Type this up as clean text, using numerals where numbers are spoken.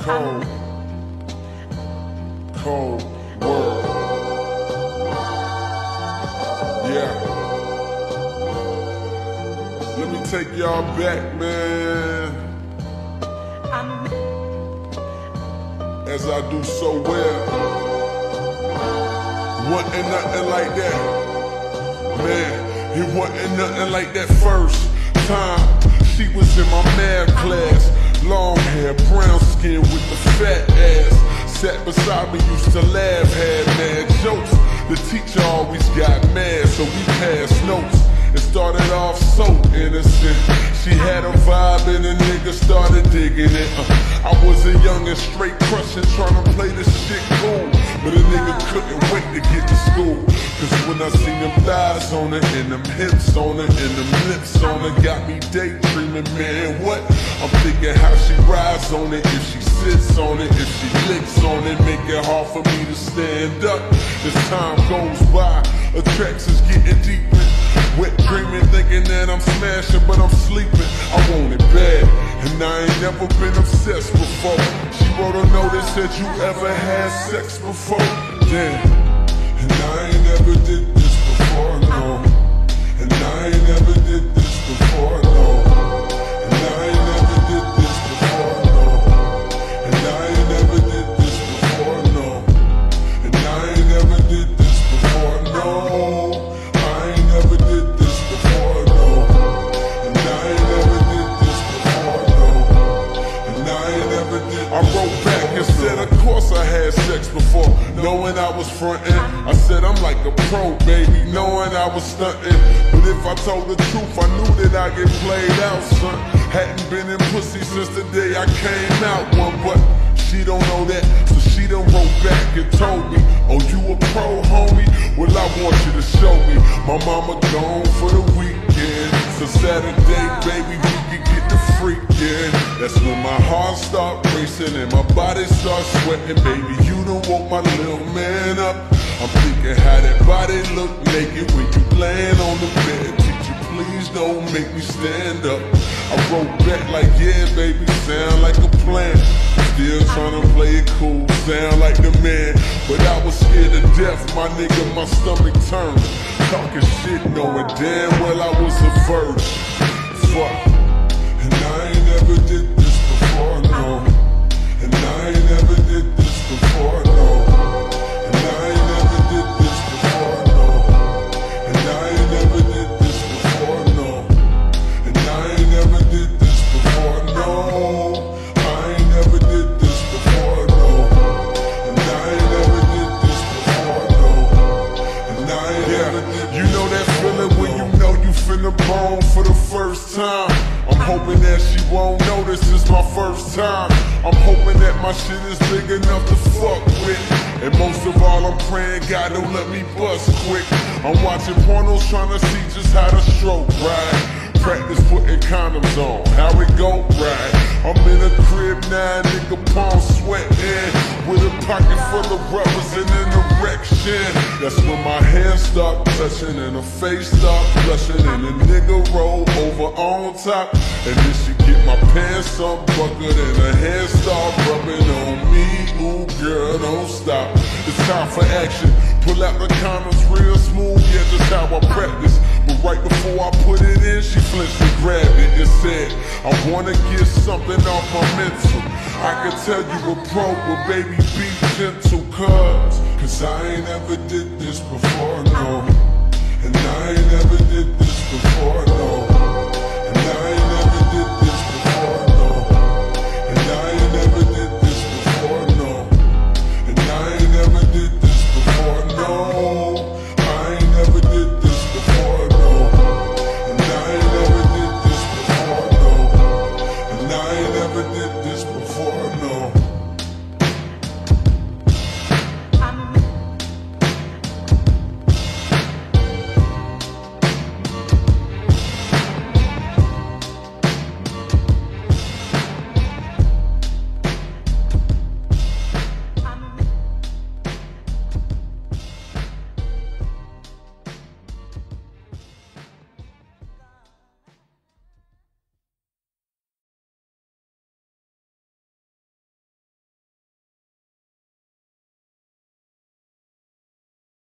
Cold, cold world. Yeah. Let me take y'all back, man. As I do so well. Wasn't nothing like that. Man, it wasn't nothing like that first time. She was in my math class. Long hair, brown skin with the fat ass. Sat beside me, used to laugh, had mad jokes. The teacher always got mad, so we passed notes. It started off so innocent. She had a vibe and a nigga started digging it. I was a young and straight crushing, trying to play this shit cool. But a nigga couldn't wait to get to school. Cause when I seen them thighs on her, and them hips on her, and them lips on her, got me daydreaming, man, what? I'm thinking how she rides on it, if she sits on it, if she licks on it, make it hard for me to stand up. As time goes by, attractions getting deeper. Wet dreaming, thinking that I'm smashing, but I'm sleeping. I want it bad, and I ain't never been obsessed before. She wrote a note that said, you ever had sex before? Damn, and I ain't never did this before, no. And I ain't never did this before, no. And I ain't never did this before, no. And I ain't never did this before, no. And I ain't never did this before, no. I wrote back and said, of course I had sex before, knowing I was frontin'. I said, I'm like a pro, baby, knowing I was stuntin'. But if I told the truth, I knew that I'd get played out, son. Hadn't been in pussy since the day I came out one, but she don't know that, so she done wrote back and told me, oh, you a pro, homie? Well, I want you to show me. My mama gone for the weekend, so Saturday, baby, we can get the freakin'. That's when my heart start racing and my body starts sweating. Baby, you done woke my little man up. I'm thinking how that body look naked when you laying on the bed. Teacher, please don't make me stand up. I wrote back like, yeah, baby, sound like a plan. Still trying to play it cool, sound like the man. But I was scared to death, my nigga, my stomach turned. Talking shit, knowing damn well I was a virgin. Fuck. And I ain't never did this before, no. And I ain't never did this before, no. And I ain't never did this before, no. And I ain't never did this before, no. And I ain't never did this before, no. I ain't never did this before, no. And I ain't never did this before, no. And I ain't never did. You know that feeling when you know you finna bone for the first time. I'm hoping that she won't know this is my first time. I'm hoping that my shit is big enough to fuck with. And most of all, I'm praying God don't let me bust quick. I'm watching pornos trying to see just how to stroke ride. Practice putting condoms on, how it go right. I'm in a crib now, nigga, palm sweating, with a pocket full of rubbers and an erection. That's when my hands start touching and her face start blushing, and the nigga roll over on top. And then she get my pants unbuckled and her hands start rubbing on me. Ooh, girl, don't stop. It's time for action. Pull out the condoms real smooth, yeah, just how I practice. But right before I put it in, she flinched and grabbed it and said, I wanna get something off my mental. I can tell you a pro, but baby, be gentle, cause I ain't ever did this before, no. And I ain't ever did this before, no.